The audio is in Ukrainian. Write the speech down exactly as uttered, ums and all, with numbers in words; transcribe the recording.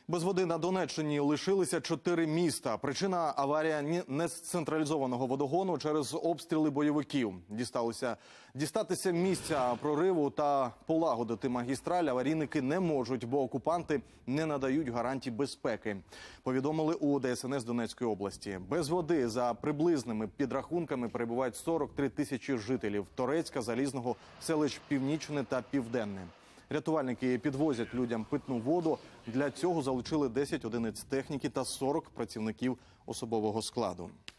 Без води на Донеччині лишилися чотири міста. Причина – аварія нецентралізованого водогону через обстріли бойовиків. Дісталися, дістатися місця прориву та полагодити магістраль аварійники не можуть, бо окупанти не надають гарантій безпеки. Повідомили у Де Ес Ен Ес Донецької області. Без води за приблизними підрахунками перебувають сорок три тисячі жителів Торецька, Залізного, селищ Північне та Південне. Рятувальники підвозять людям питну воду. Для цього залучили десять одиниць техніки та сорок працівників особового складу.